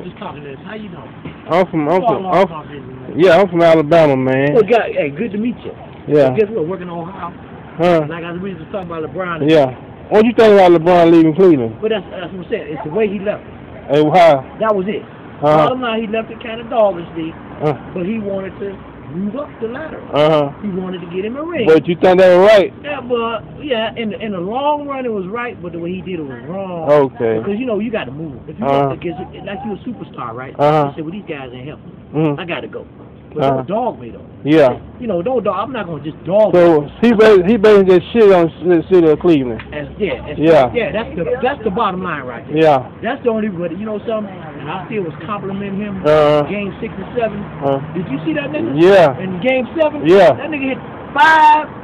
just talking to us. How you doing? I'm from Alabama, man. Well, hey, good to meet you. Yeah. So guess what? Working on Ohio. Huh? Like we was talking about LeBron. Yeah. What you think about LeBron leaving Cleveland? But that's what I'm saying. It's the way he left it. Hey, how? That was it. Bottom line, he left it kind of doggishly, but he wanted to move up the ladder. He wanted to get him a ring. But you think that was right? Yeah, but in the long run it was right, but the way he did it was wrong. Okay. Because you know you got to move. If you want to get like you a superstar, right? You say, well, these guys ain't helping. I got to go. But don't dog me though. Yeah. You know, don't dog. I'm not gonna just dog. So he basically just shit on the city of Cleveland. Yeah. That's the bottom line right there. Yeah. That's the only. But you know something, and I still was complimenting him. Game 6 and 7. Did you see that nigga? Yeah. In game 7. Yeah. That nigga hit 5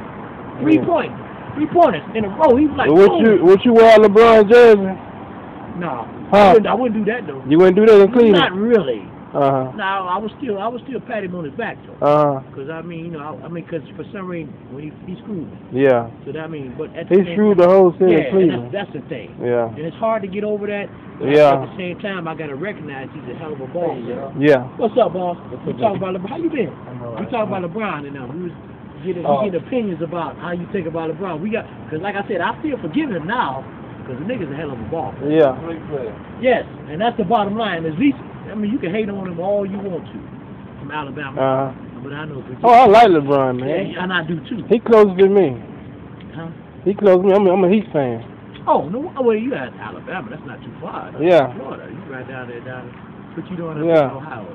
3-pointers in a row. He was like, Would you wear a LeBron jersey? No. Huh? I wouldn't do that though. You wouldn't do that in Cleveland? Not really. No, I was still pat him on his back though. Because I mean, you know, because for some reason when he screwed me. Yeah. So that mean, but at he screwed the whole city of Cleveland. That's the thing. Yeah. And it's hard to get over that. Yeah. At the same time, I gotta recognize he's a hell of a ball player. Yeah. What's up, boss? We talking about LeBron. How you been? We talking about LeBron and we was getting opinions about how you think about LeBron. Because like I said, I still forgive him now because the nigga's a hell of a ball player. Yeah. Yes, and that's the bottom line. At least, I mean, you can hate on him all you want to from Alabama, but I know. I like LeBron, man. Yeah, and I do too. He closer than me. Huh? He closer than me. I'm a Heat fan. Oh no! Well, you at Alabama. That's not too far. Yeah. Florida. You right down there, What you doing in Ohio?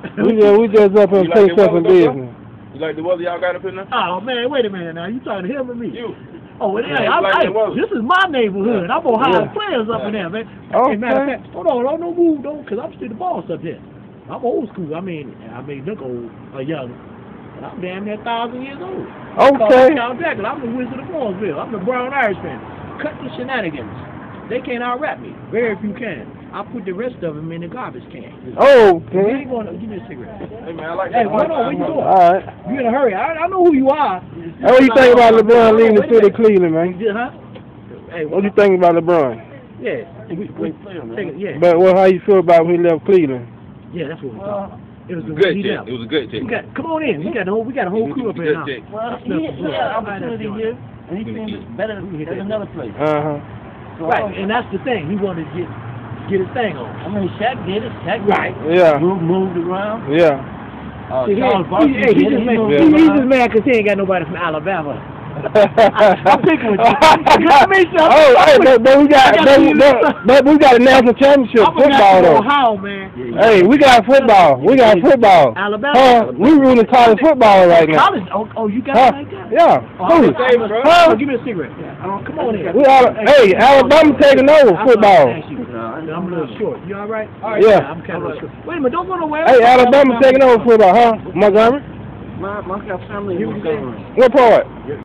we just up and play something business. You like the weather y'all got up in there? Oh man, wait a minute now. You talking to him or me? You. Oh, well, this is my neighborhood. I'm Ohio players up in there, man. Okay. Hey, matter of fact, hold on, don't move, because I'm still the boss up here. I'm old school. I mean, look old or young. But I'm damn near 1,000 years old. Okay. I'm the Wizard of Morrisville. I'm the Brown Irishman. Cut the shenanigans. They can't out-rap me. Very few can. I put the rest of them in the garbage can. Okay. You ain't gonna give me a cigarette. Hey man, I like that. Hey, hold on, where you going? All right. You in a hurry? I know who you are. Hey, what you think about LeBron leaving the city of Cleveland, man? Huh? Hey, what you think about LeBron? Yeah. Great player, man. Yeah. But how you feel about when he left Cleveland? Yeah, that's what we're talking about. It was a good check. It was a good check. Come on in. We got a whole crew up here now. Well, he had opportunity here, and he seems better than another place. Right, and that's the thing. He wanted to get his thing on. I mean, Shaq did it. Shaq moved around. Yeah. Charles Barkley did it. He's just mad because he ain't got nobody from Alabama. I'm picking with you. But we got a national championship football though. Ohio, man. Hey, we got football. Alabama. We ruling college football right now. College? Oh, you got it like that? Yeah. Give me a cigarette. Come on in. Hey, Alabama taking over football. I'm a little short. You all right? Yeah. I'm kind of short. Wait a minute, don't go nowhere. Hey, Alabama taking over football, huh? Montgomery? My family in Montgomery. What part?